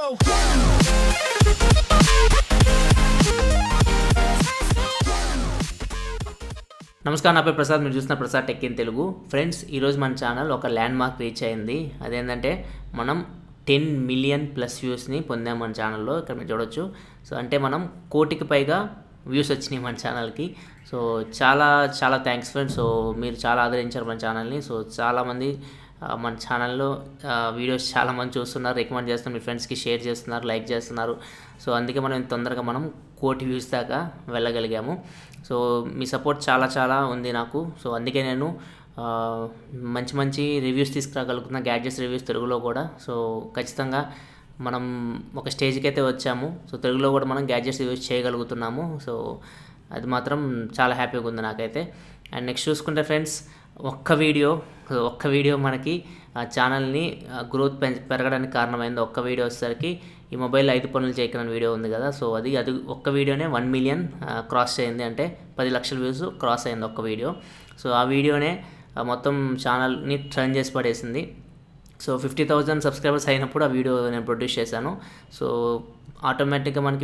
నమస్కారం, నా పేరు ప్రసాద్. మీరు చూస్తున్న Prasad tech in Telugu. Friends, ఈరోజు మన ఛానల్ ఒక ల్యాండ్ మార్క్ రీచ్ అయింది. అదేంటంటే మనం 10 మిలియన్ ప్లస్ వ్యూస్ని పొందాం మన ఛానల్లో. ఇక్కడ మీరు చూడొచ్చు. సో అంటే మనం కోటికి పైగా వ్యూస్ వచ్చినాయి మన ఛానల్కి. సో చాలా చాలా థ్యాంక్స్ ఫ్రెండ్స్. సో మీరు చాలా ఆదరించారు మన ఛానల్ని. సో చాలామంది మన ఛానల్లో వీడియోస్ చాలామంది చూస్తున్నారు, రికమెండ్ చేస్తున్నారు, మీ ఫ్రెండ్స్కి షేర్ చేస్తున్నారు, లైక్ చేస్తున్నారు. సో అందుకే మనం తొందరగా మనం కోటి వ్యూస్ దాకా వెళ్ళగలిగాము. సో మీ సపోర్ట్ చాలా చాలా ఉంది నాకు. సో అందుకే నేను మంచి మంచి రివ్యూస్ తీసుకురాగలుగుతున్నా, గ్యాడ్జెట్స్ రివ్యూస్ తెలుగులో కూడా. సో ఖచ్చితంగా మనం ఒక స్టేజ్కి అయితే వచ్చాము. సో తెలుగులో కూడా మనం గ్యాడ్జెట్స్ రివ్యూస్ చేయగలుగుతున్నాము. సో అది మాత్రం చాలా హ్యాపీగా ఉంది నాకైతే. అండ్ నెక్స్ట్ చూసుకుంటే ఫ్రెండ్స్, ఒక్క వీడియో మనకి ఛానల్ని గ్రోత్ పెరగడానికి కారణమైంది. ఒక్క వీడియో వచ్చేసరికి ఈ మొబైల్ 5 పనులు చేయకని వీడియో ఉంది కదా. సో అది ఒక్క వీడియోనే 1 మిలియన్ క్రాస్ అయింది. అంటే 10 లక్షల వ్యూస్ క్రాస్ అయింది ఒక్క వీడియో. సో ఆ వీడియోనే మొత్తం ఛానల్ని టర్న్ చేసి పడేసింది. సో 50,000 సబ్స్క్రైబర్స్ అయినప్పుడు ఆ వీడియో నేను ప్రొడ్యూస్ చేశాను. సో ఆటోమేటిక్గా మనకి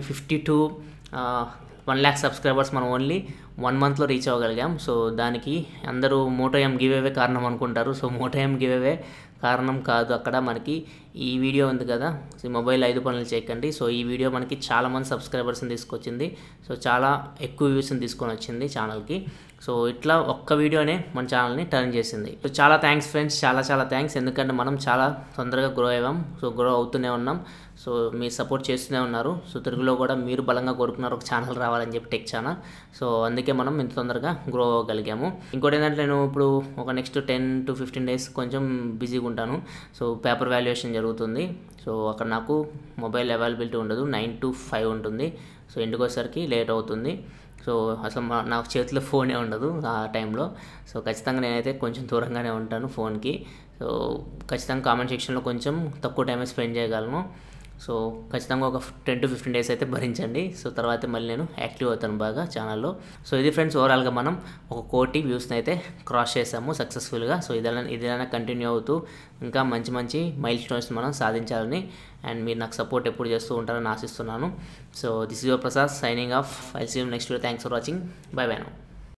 1 lakh సబ్స్క్రైబర్స్ మనం ఓన్లీ 1 మంత్లో రీచ్ అవ్వగలిగాం. సో దానికి అందరూ మోటో ఎం గివ్ అవే కారణం అనుకుంటారు. So Moto M give away కారణం కాదు. అక్కడ మనకి ఈ వీడియో ఉంది కదా, మొబైల్ 5 పనులు చేయకండి. సో ఈ వీడియో మనకి చాలామంది సబ్స్క్రైబర్స్ని తీసుకొచ్చింది. సో చాలా ఎక్కువ వ్యూస్ని తీసుకొని వచ్చింది ఛానల్కి. సో ఇట్లా ఒక్క వీడియోనే మన ఛానల్ని టర్న్ చేసింది. సో చాలా థ్యాంక్స్ ఫ్రెండ్స్, చాలా చాలా థ్యాంక్స్. ఎందుకంటే మనం చాలా తొందరగా గ్రో అయ్యాం. సో గ్రో అవుతూనే ఉన్నాం. సో మీరు సపోర్ట్ చేస్తూనే ఉన్నారు. సో తెలుగులో కూడా మీరు బలంగా కోరుకున్నారు ఒక ఛానల్ రావాలని చెప్పి, టెక్ ఛానల్. సో అందుకే మనం ఇంత తొందరగా గ్రో అవ్వగలిగాము. ఇంకోటి ఏంటంటే, నేను ఇప్పుడు ఒక నెక్స్ట్ 10 to 15 డేస్ కొంచెం బిజీగా ఉంటాను. సో పేపర్ వాల్యుయేషన్ జరుగుతుంది. సో అక్కడ నాకు మొబైల్ అవైలబిలిటీ ఉండదు, 9 to 5 ఉంటుంది. సో ఇంటికి వచ్చేసరికి లేట్ అవుతుంది. సో అసలు నాకు చేతిలో ఫోనే ఉండదు ఆ టైంలో. సో ఖచ్చితంగా నేనైతే కొంచెం దూరంగానే ఉంటాను ఫోన్కి. సో ఖచ్చితంగా కామెంట్ సెక్షన్లో కొంచెం తక్కువ టైమే స్పెండ్ చేయగలను. సో ఖచ్చితంగా ఒక 10 to 15 డేస్ అయితే భరించండి. సో తర్వాత మళ్ళీ నేను యాక్టివ్ అవుతాను బాగా ఛానల్లో. సో ఇది ఫ్రెండ్స్, ఓవరాల్గా మనం 1 కోటి వ్యూస్ని అయితే క్రాస్ చేసాము సక్సెస్ఫుల్గా. సో ఇదైనా కంటిన్యూ అవుతూ ఇంకా మంచి మంచి మైల్ స్టోన్స్ మనం సాధించాలని, అండ్ మీరు నాకు సపోర్ట్ ఎప్పుడు చేస్తూ ఉంటారని ఆశిస్తున్నాను. So this is your Prasad signing off. I'll see you next video. Thanks for watching. Bye bye now.